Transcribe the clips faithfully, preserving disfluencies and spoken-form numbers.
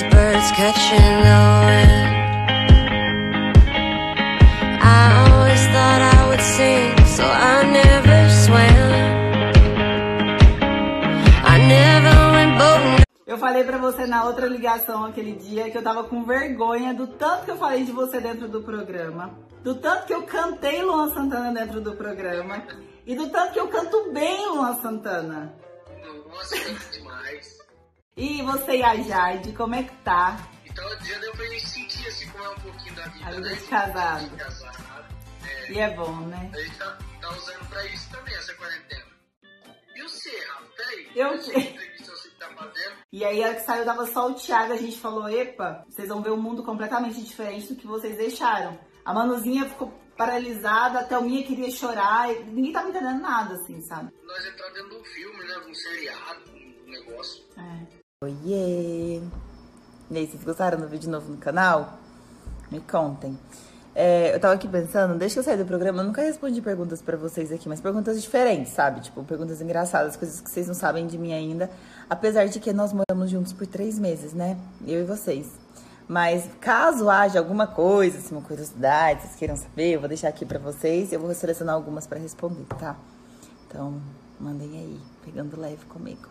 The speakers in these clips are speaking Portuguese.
as birds catching the wind. I always thought I would sing, so I never swam. I never went boating. Eu falei pra você na outra ligação aquele dia que eu tava com vergonha do tanto que eu falei de você dentro do programa, do tanto que eu cantei Luan Santana dentro do programa e do tanto que eu canto bem Luan Santana. Nossa, é demais. E você e a Jade, como é que tá? Então já deu pra gente sentir assim como é um pouquinho da vida, A vida né? de casado. De casado. É, E é bom, né? a gente tá, tá usando pra isso também, essa quarentena. E você, Rafa? Peraí. Eu essa te- entrevista você que tá fazendo? E aí, a hora que saiu, tava só o Thiago, a gente falou, epa, vocês vão ver um mundo completamente diferente do que vocês deixaram. A Manuzinha ficou paralisada, a Thelminha queria chorar, e ninguém tava entendendo nada, assim, sabe? Nós entramos dentro de um filme, né? De um seriado, um negócio. É. Oiê! E aí, vocês gostaram do vídeo novo no canal? Me contem. É, eu tava aqui pensando, desde que eu saí do programa, eu nunca respondi perguntas pra vocês aqui, mas perguntas diferentes, sabe? Tipo, perguntas engraçadas, coisas que vocês não sabem de mim ainda. Apesar de que nós moramos juntos por três meses, né? Eu e vocês. Mas caso haja alguma coisa, assim, uma curiosidade, vocês queiram saber, eu vou deixar aqui pra vocês e eu vou selecionar algumas pra responder, tá? Então, mandem aí, pegando leve comigo.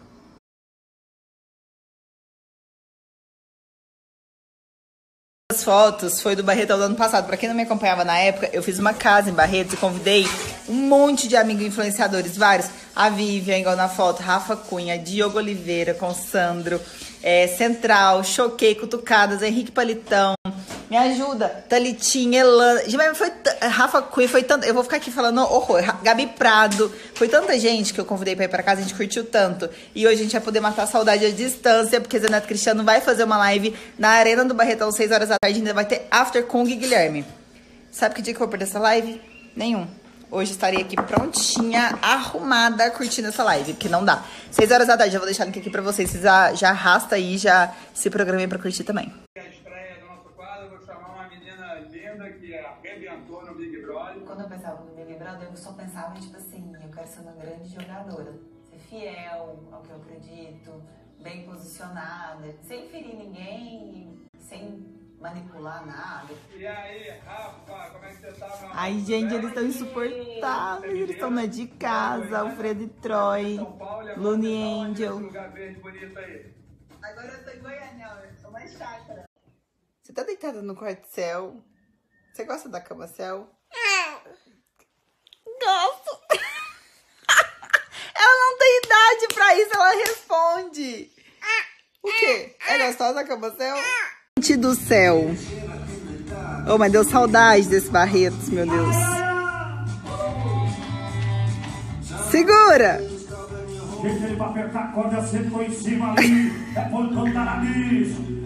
As fotos foi do Barretão do ano passado. Pra quem não me acompanhava na época, eu fiz uma casa em Barretos e convidei um monte de amigos influenciadores, vários. A Vivian, igual na foto, Rafa Cunha, Diogo Oliveira com Sandro, é, Central, Choquei, Cutucadas, Henrique Palitão. Me ajuda, Thalitinha, Elana. Gente, foi t- Rafa Cunha, foi tanto. Eu vou ficar aqui falando horror. Ra- Gabi Prado. Foi tanta gente que eu convidei pra ir pra casa, a gente curtiu tanto. E hoje a gente vai poder matar a saudade à distância, porque Zeneto Cristiano vai fazer uma live na Arena do Barretão, seis horas da tarde. Ainda vai ter After Kung e Guilherme. Sabe que dia que eu vou perder essa live? Nenhum. Hoje estarei aqui prontinha, arrumada, curtindo essa live, porque não dá. seis horas da tarde, eu vou deixar o link aqui pra vocês. Vocês já, já arrasta aí, já se programem pra curtir também. A estreia do nosso quadro, eu vou chamar uma menina linda que arrebentou no Big Brother. Quando eu pensava no Big Brother, eu só pensava, tipo assim, eu quero ser uma grande jogadora. Ser fiel ao que eu acredito, bem posicionada, sem ferir ninguém, sem manipular nada. E aí, Rafa, como é que você tá, meu amor? Ai, gente, eles estão insuportáveis. Eles estão na de casa, Alfredo e Troy, São Paulo, e agora Lune você tá onde Angel. nesse lugar verde bonito aí? Agora eu tô em Goiânia, eu sou mais chácara. Você tá deitada no quarto céu? Você gosta da cama céu? Gosto. Ela não tem idade pra isso, ela responde. O quê? É gostosa a cama céu? Gente do céu. Oh, mas deu saudade desse Barretos, meu Deus. Segura! Gente, ele vai apertar a corda, sentou em cima ali. É portão da nariz.